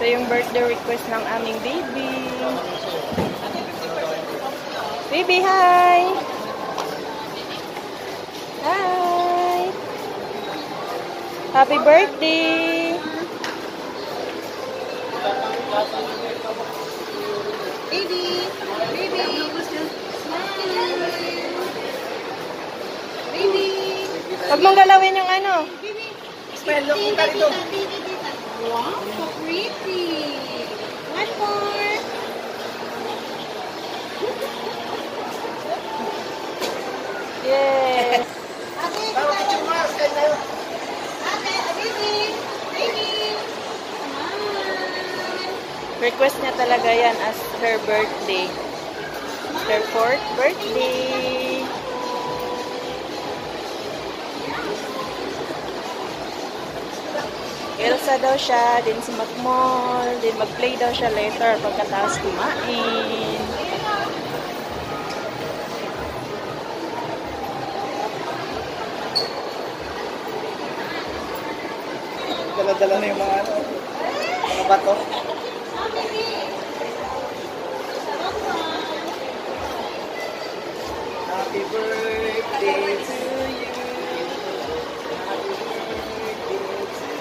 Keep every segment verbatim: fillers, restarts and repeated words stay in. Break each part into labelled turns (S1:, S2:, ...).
S1: Ito yung birthday request ng aming baby. Baby, hi! Hi! Happy birthday!
S2: Baby! Baby! Baby!
S1: Huwag mong galawin yung ano.
S2: Baby!
S3: Spell mo ka dito.
S2: Wow, so pretty! One more!
S1: Yes!
S2: Ate,
S3: Tawag ka yung mga style na yun.
S2: ate, baby! Baby! Come on!
S1: Request niya talaga yan as her birthday. Her fourth birthday. Elsa daw siya, din si Macmall, din mag-play daw siya later pagkatapos kumain.
S3: Dala-dala na yung mga ano, mga bato. Happy birthday to you. Happy birthday to you.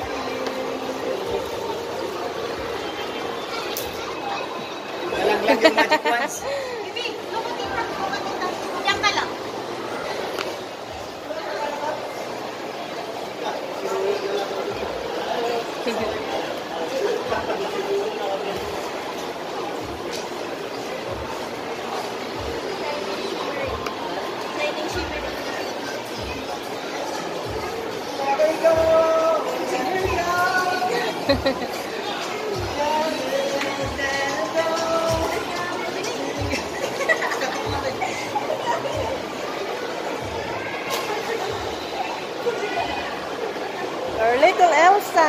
S3: Nalaglag yung magic wands.
S2: Baby, lumating na, lumating na. Diyan ka lang.
S3: There you go. There you go.
S1: Our little Elsa.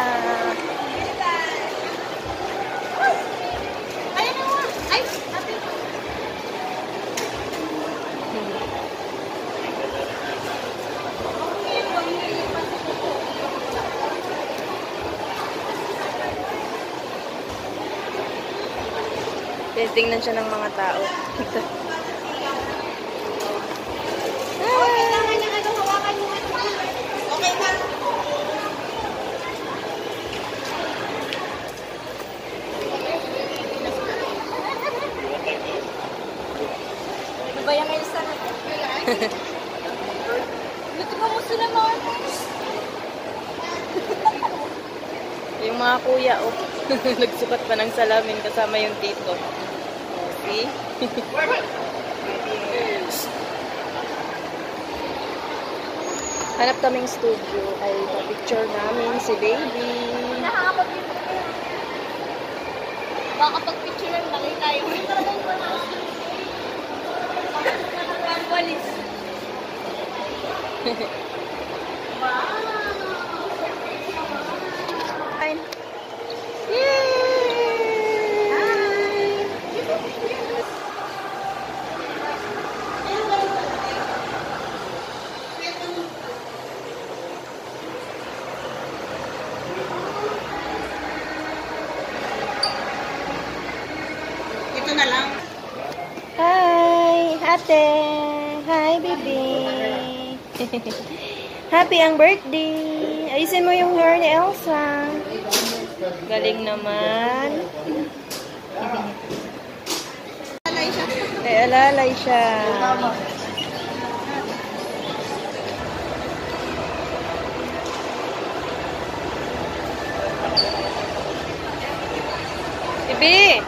S2: Ayun na nga. Ay, ate.
S1: Tingnan siya ng mga tao.
S2: Okay lang, ano, ano, hawakan mo. Okay na. Ano ba yung Elsa na ito? Luto ka mo sila mga
S1: Yung mga kuya, oh. Nagsukat pa ng salamin kasama yung tito. See? Hanap kaming studio ay pa-picture namin si baby.
S2: Nakakapag baka pag-picture lang laki tayo. Ang walis.
S1: Fine. Yay!
S2: Ito na lang.
S1: Hi, ate. Hi, baby. Happy ang birthday. Ayusin mo yung hair ni Elsa. Galing naman.
S2: Alay siya.
S1: Ay, alalay siya. Bibi!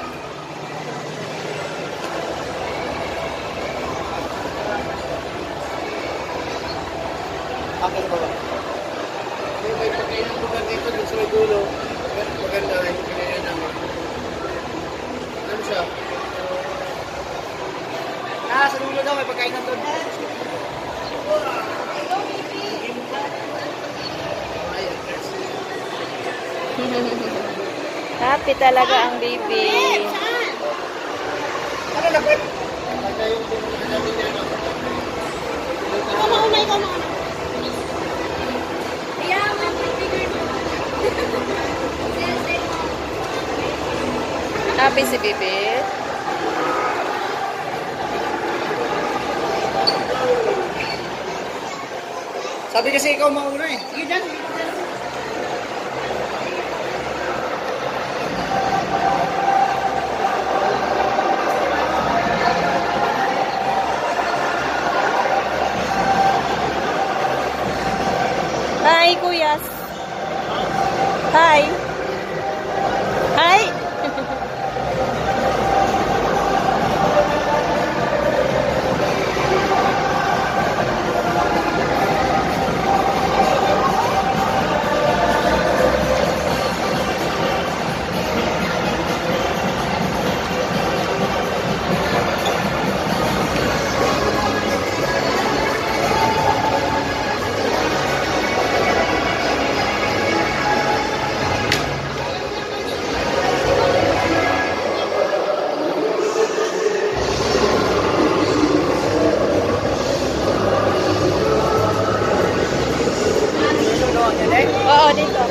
S3: Akin ba ba? May may pagkain ng lugar dito dun sa may dulo. Maganda rin yung pinaya namin. Ano siya? Ah, sa dulo daw may pagkain ng doon.
S1: Happy talaga ang baby.
S3: Ano na ba? Pagka yung namin niya no?
S2: Ikaw mauna, ikaw mauna. Yeah, man, bigger. Yes, yes.
S1: Happy si Bibi.
S3: Sabi kasi ikaw mauna eh.
S2: Sige dyan.
S1: Hi, kuyas. Hi. Hi. Oo, dito.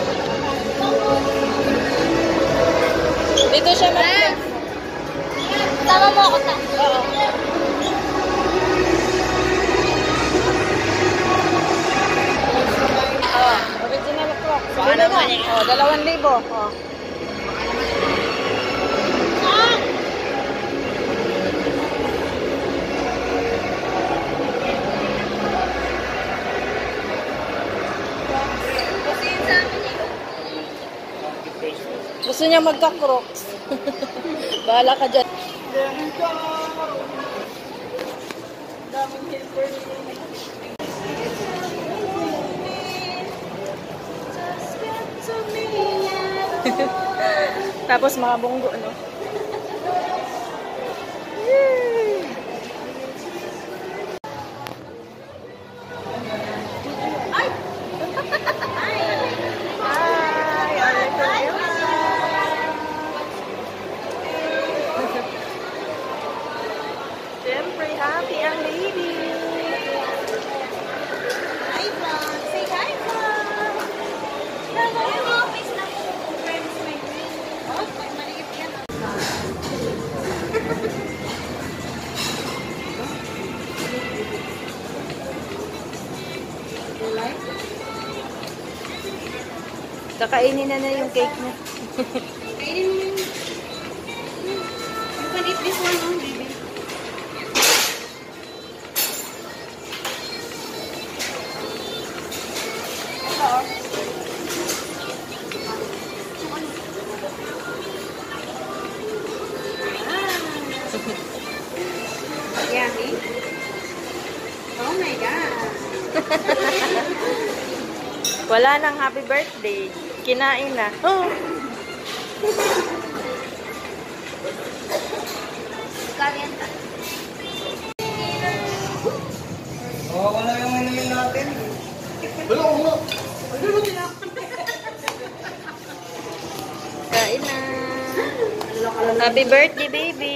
S1: Dito siya mag-
S2: Tama mo ako, ta.
S1: Oo. Oo, original clock.
S3: Baka naman eh.
S1: Oo, dalawang libo. Oo. Gusto niya magka-crocs. Bahala ka dyan. Tapos mga bunggo, no? Siyempre, happy ang lady.
S2: Hi, vlog. Say hi, vlog. Hello. Ay, mga face na po. Friends, my friends. Oh, pag maliit yan.
S1: Kakainin na na yung cake na.
S2: Kainin mo yun. You can eat this one, oh, baby. Ito, oh. Ah. Yummy. Oh my God.
S1: Wala nang happy birthday. Kinain na. Oh.
S2: Kalienta.
S3: Oo, wala yung inumin natin. Wala, wala.
S1: Kain na. Happy birthday, baby.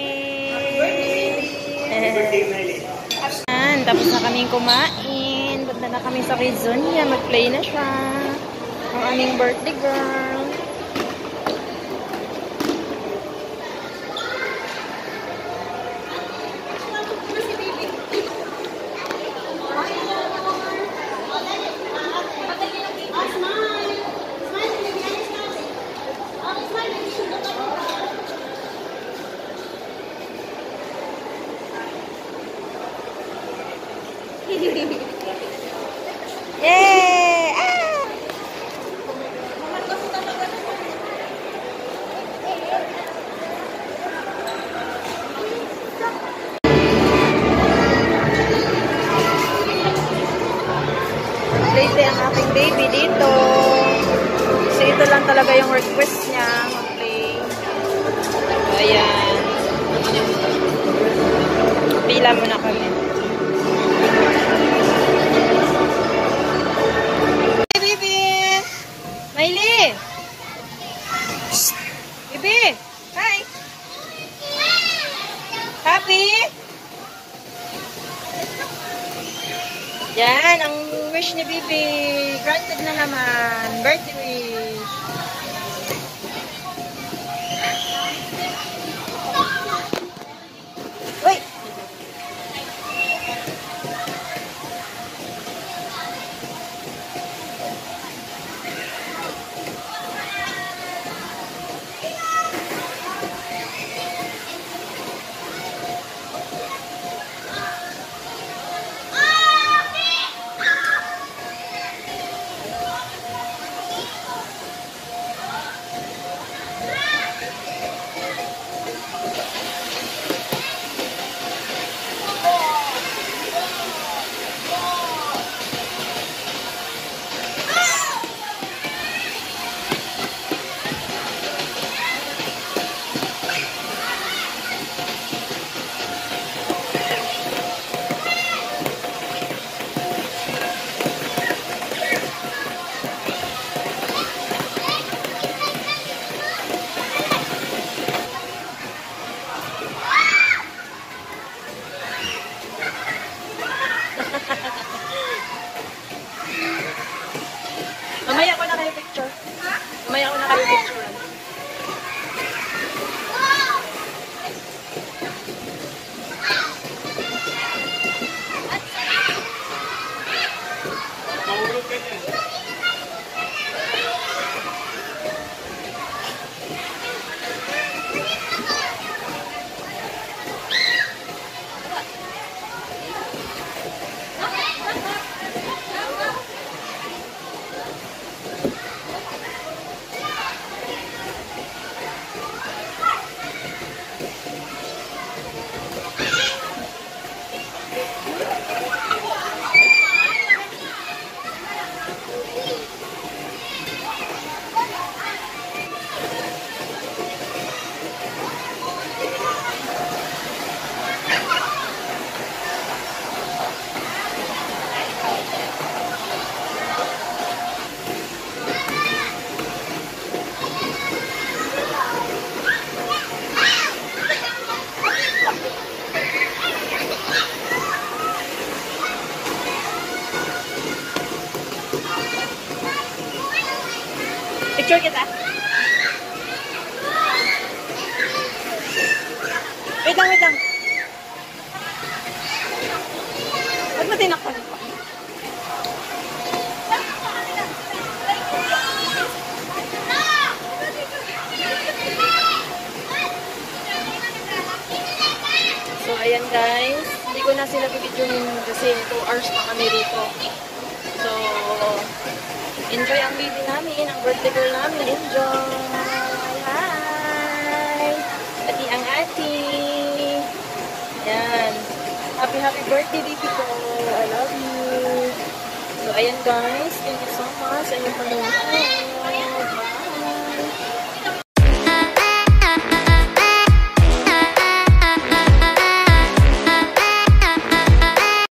S3: Happy birthday, Miley.
S1: Ayan, tapos na kaming kumain. Punta na kami sa Kizonia. Mag-play na siya. Ang aming birthday girl. Yay! Ah! Mag-play ang aking baby dito. Kasi ito lang talaga yung request niya. Mag-play. Ayan. Pila muna kami. Miley! Bibi! Hi! Happy? Yan, ang wish ni Bibi. Granted na naman. Birthday wish. Picture kita. Wait lang, wait lang. Ba't mo tinakpan pa? So, ayan guys. Hindi ko na sila bibidyonin kasi two hours pa kami rito. So, enjoy ang baby namin, ang birthday girl namin. Enjoy! Hi! Ati ang ati! Yan. Happy, happy birthday, baby ko! I love you! So, ayan guys. Thank you so much sa inyong panonood.